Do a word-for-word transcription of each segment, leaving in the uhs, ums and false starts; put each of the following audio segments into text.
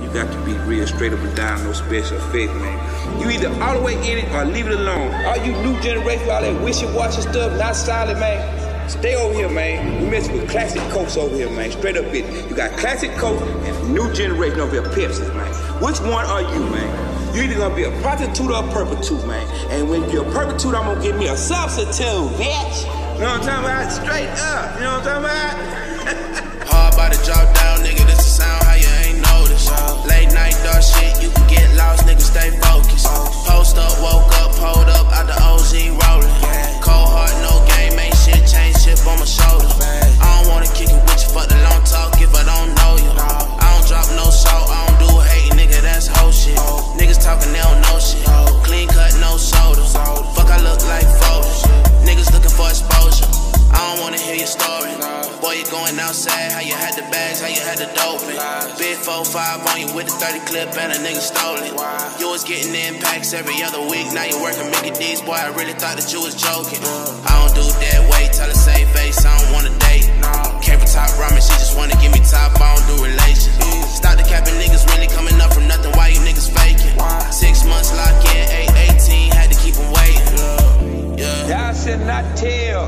You got to be real straight up and down, no special effects, man. You either all the way in it or leave it alone. All you new generation, all that wishy-washy stuff, not solid, man. Stay over here, man. We messing with classic Cokes over here, man. Straight up bitch. You got classic Coke and new generation over here, Pepsi, man. Which one are you, man? You either gonna be a prostitute or a perpetude, man. And when you're a perpetude, I'm gonna give me a substitute, bitch. You know what I'm talking about? Straight up. You know what I'm talking about? Hard by the drop down, nigga. This the sound how you ain't noticed. Late night dark shit, you can get lost, nigga. Stay focused. Post up, woke up, pulled up out the O Z rolling. Cold heart, no game, ain't shit, change shit on my shoulder. I don't wanna kick it with you, fuck the long talk if I don't know you. I don't drop no salt, I don't do hate, nigga. That's whole shit. Niggas talking, they don't know shit. Clean cut, no soda. Fuck, I look like photos. Niggas looking for exposure. I don't wanna hear your story. Boy, you going outside, how you had the bags, how you had the dope. Big four five on you with the thirty clip and a nigga stole it. You was getting impacts every other week, now you working Mickey D's. Boy, I really thought that you was joking. I don't do that way, tell her save face, I don't wanna date. Came from top ramen, she just wanna give me top, I don't do relations. Stop the capping, niggas really coming up from nothing, why you niggas faking? Six months lock in, eight eighteen, had to keep them waiting. Yeah. Thou shalt not tell.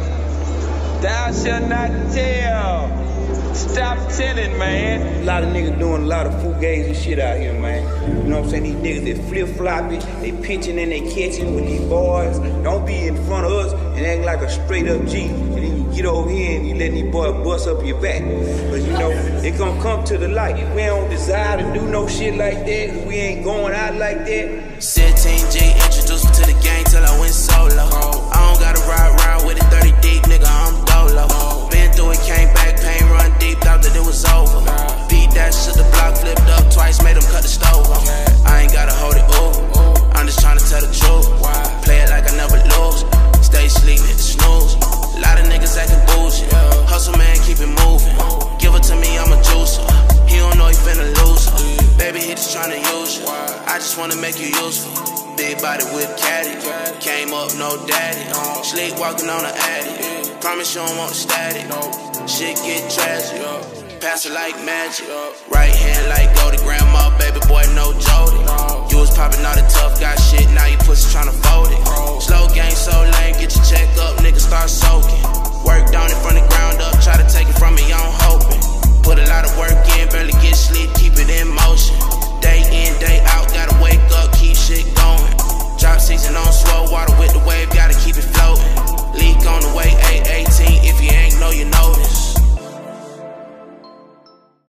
Thou shalt not tell. Stop telling, man. A lot of niggas doing a lot of fugazi shit out here, man. You know what I'm saying? These niggas that flip-flopping, they pitching and they catching with these boys. Don't be in front of us and act like a straight-up G. And then you get over here and you let these boys bust up your back. But you know, it gonna come to the light. We don't desire to do no shit like that. We ain't going out like that. sixteen G introduced me to the game till I went solo. I don't gotta ride around with it thirty deep, nigga, I'm dolo. Been through it, came back, pain run deep, thought that it was over. Beat that shit, the block flipped up twice, made them cut the stove off. I ain't gotta hold it, ooh, I'm just tryna tell the truth. Play it like I never lose, stay sleep, hit the snooze. A lot of niggas acting bougie, hustle man, keep it moving. Give it to me, I'm a juicer, he don't know he finna lose her. Baby, he just tryna use you, I just wanna make you useful. Big body with caddy, came up no daddy. Sleep walking on the addy, promise you don't want the static. Shit get tragic, pass it like magic. Right hand like go to grandma, baby boy no Jody. You was popping all the tough guy shit, now you pussy tryna fold it. Slow game so lame, get your check up, nigga start soaking. Work down it from the ground up, try to take it from me, I don't hoping. Put a lot of work in, barely get sleep, keep it in motion. Day in, day out, gotta wake up, keep shit going. Drop season on slow water with